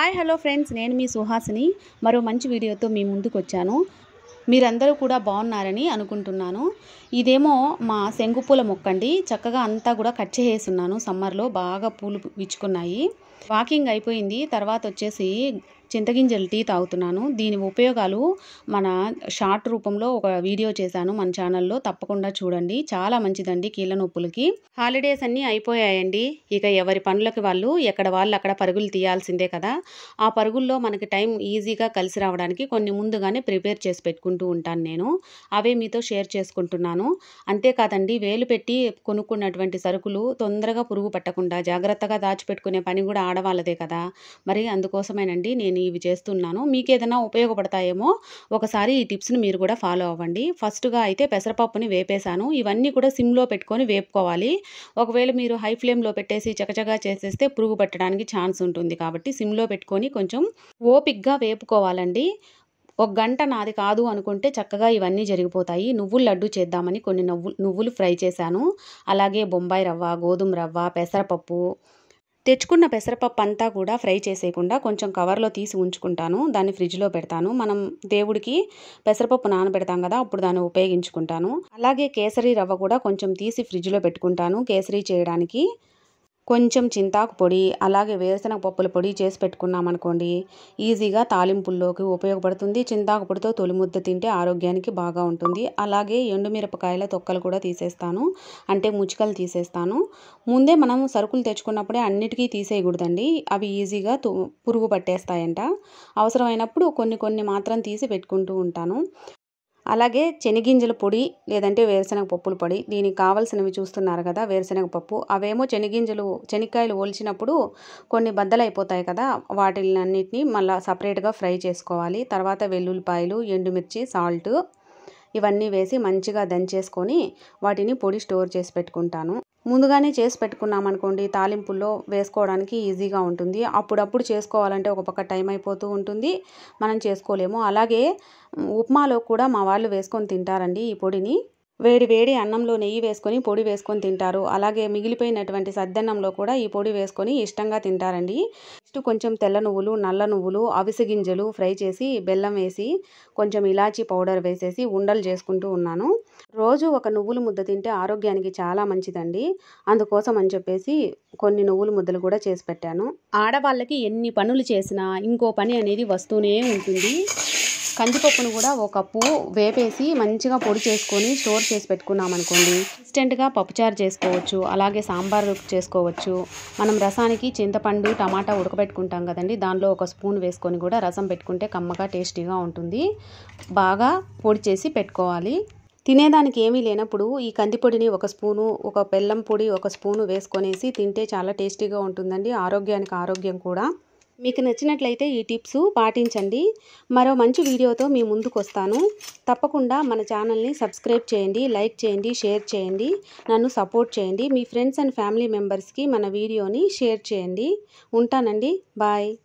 Hi hello friends, నేను మీ సుహాసిని మరో మంచి వీడియోతో మీ ముందుకు వచ్చాను. మీరందరూ కూడా బాగున్నారని అనుకుంటున్నాను. ఇదేమో మా శంకుపూల మొక్కండి. చక్కగా అంతా కూడా కట్ చేసేస్తున్నాను. సమ్మర్లో బాగా పూలు విచ్చుకున్నాయి. వాకింగ్ అయిపోయింది. తర్వాత వచ్చేసి చింతగింజలు టీ తాగుతున్నాను. దీని ఉపయోగాలు మన షార్ట్ రూపంలో ఒక వీడియో చేశాను మన ఛానల్లో, తప్పకుండా చూడండి. చాలా మంచిదండి కీళ్ళ నొప్పులకి. హాలిడేస్ అన్నీ అయిపోయాయండి. ఇక ఎవరి పనులకి వాళ్ళు అక్కడ పరుగులు తీయాల్సిందే కదా. ఆ పరుగుల్లో మనకి టైం ఈజీగా కలిసి రావడానికి కొన్ని ముందుగానే ప్రిపేర్ చేసి పెట్టుకుంటూ ఉంటాను నేను. అవే మీతో షేర్ చేసుకుంటున్నాను. అంతేకాదండి, వేలు పెట్టి కొనుక్కున్నటువంటి సరుకులు తొందరగా పురుగు పట్టకుండా జాగ్రత్తగా దాచిపెట్టుకునే పని కూడా ఆడవాళ్ళదే కదా. మరి అందుకోసమేనండి నేను ఇవి చేస్తున్నాను. మీకు ఏదైనా ఉపయోగపడతాయేమో ఒకసారి ఈ టిప్స్ని మీరు కూడా ఫాలో అవ్వండి. ఫస్ట్గా అయితే పెసరపప్పుని వేపేశాను. ఇవన్నీ కూడా సిమ్లో పెట్టుకొని వేపుకోవాలి. ఒకవేళ మీరు హై ఫ్లేమ్లో పెట్టేసి చకచగా చేసేస్తే పురుగు పట్టడానికి ఛాన్స్ ఉంటుంది. కాబట్టి సిమ్లో పెట్టుకొని కొంచెం ఓపిక్గా వేపుకోవాలండి. ఒక గంట నాది కాదు అనుకుంటే చక్కగా ఇవన్నీ జరిగిపోతాయి. నువ్వుల లడ్డు చేద్దామని కొన్ని నువ్వులు ఫ్రై చేశాను. అలాగే బొంబాయి రవ్వ, గోధుమ రవ్వ, పెసరపప్పు. తెచ్చుకున్న పెసరపప్పు అంతా కూడా ఫ్రై చేసేయకుండా కొంచెం కవర్లో తీసి ఉంచుకుంటాను. దాన్ని ఫ్రిడ్జ్లో పెడతాను. మనం దేవుడికి పెసరపప్పు నానబెడతాం కదా, అప్పుడు దాన్ని ఉపయోగించుకుంటాను. అలాగే కేసరి రవ్వ కూడా కొంచెం తీసి ఫ్రిడ్జ్లో పెట్టుకుంటాను కేసరి చేయడానికి. కొంచెం చింతాకు పొడి, అలాగే వేరుశనగ పప్పుల పొడి చేసి పెట్టుకున్నాం అనుకోండి, ఈజీగా తాలింపుల్లోకి ఉపయోగపడుతుంది. చింతాకు పొడితో తొలి ముద్ద తింటే ఆరోగ్యానికి బాగా ఉంటుంది. అలాగే ఎండుమిరపకాయల తొక్కలు కూడా తీసేస్తాను, అంటే ముచ్చుకలు తీసేస్తాను. ముందే మనం సరుకులు తెచ్చుకున్నప్పుడే అన్నిటికీ తీసేయకూడదండి. అవి ఈజీగా పురుగు పట్టేస్తాయంట. అవసరమైనప్పుడు కొన్ని మాత్రం తీసి పెట్టుకుంటూ ఉంటాను. అలాగే శనగింజల పొడి లేదంటే వేరుశనగ పప్పుల పొడి, దీనికి కావాల్సినవి చూస్తున్నారు కదా. వేరుశనగ పప్పు, అవేమో శనక్కాయలు ఒలిచినప్పుడు కొన్ని బద్దలైపోతాయి కదా, వాటిలన్నిటిని మళ్ళీ సపరేట్గా ఫ్రై చేసుకోవాలి. తర్వాత వెల్లుల్లిపాయలు, ఎండుమిర్చి, సాల్ట్ ఇవన్నీ వేసి మంచిగా దంచేసుకొని వాటిని పొడి స్టోర్ చేసి పెట్టుకుంటాను. ముందుగానే చేసి పెట్టుకున్నాం అనుకోండి, తాలింపుల్లో వేసుకోవడానికి ఈజీగా ఉంటుంది. అప్పుడప్పుడు చేసుకోవాలంటే ఒక పక్క టైం అయిపోతూ ఉంటుంది, మనం చేసుకోలేము. అలాగే ఉప్మాలో కూడా మా వాళ్ళు వేసుకొని తింటారండి ఈ పొడిని. వేడి అన్నంలో నెయ్యి వేసుకొని పొడి వేసుకొని తింటారు. అలాగే మిగిలిపోయినటువంటి సద్దన్నంలో కూడా ఈ పొడి వేసుకొని ఇష్టంగా తింటారండి. నెక్స్ట్ కొంచెం తెల్ల నువ్వులు, నల్ల నువ్వులు, అవిసె గింజలు ఫ్రై చేసి బెల్లం వేసి కొంచెం ఇలాచీ పౌడర్ వేసేసి ఉండలు చేసుకుంటూ ఉన్నాను. రోజు ఒక నువ్వుల ముద్ద తింటే ఆరోగ్యానికి చాలా మంచిదండి. అందుకోసం అని చెప్పేసి కొన్ని నువ్వుల ముద్దలు కూడా చేసి పెట్టాను. ఆడవాళ్ళకి ఎన్ని పనులు చేసినా ఇంకో పని అనేది వస్తూనే ఉంటుంది. కందిపప్పును కూడా ఒక కప్పు వేపేసి మంచిగా పొడి చేసుకొని స్టోర్ చేసి పెట్టుకున్నాం అనుకోండి, ఇన్స్టెంట్గా పప్పుచారు చేసుకోవచ్చు. అలాగే సాంబార్ చేసుకోవచ్చు. మనం రసానికి చింతపండు, టమాటా ఉడకబెట్టుకుంటాం కదండి, దానిలో ఒక స్పూన్ వేసుకొని కూడా రసం పెట్టుకుంటే కమ్మగా టేస్టీగా ఉంటుంది. బాగా పొడి చేసి పెట్టుకోవాలి. తినేదానికి ఏమీ లేనప్పుడు ఈ కందిపొడిని ఒక స్పూను, ఒక బెల్లం పొడి ఒక స్పూను వేసుకొనేసి తింటే చాలా టేస్టీగా ఉంటుందండి. ఆరోగ్యానికి ఆరోగ్యం కూడా. మీకు నచ్చినట్లయితే ఈ టిప్స్ పాటించండి. మరో మంచి వీడియోతో మీ ముందుకు వస్తాను. తప్పకుండా మన ఛానల్ని సబ్స్క్రైబ్ చేయండి, లైక్ చేయండి, షేర్ చేయండి, నన్ను సపోర్ట్ చేయండి. మీ ఫ్రెండ్స్ అండ్ ఫ్యామిలీ మెంబర్స్కి మన వీడియోని షేర్ చేయండి. ఉంటానండి, బాయ్.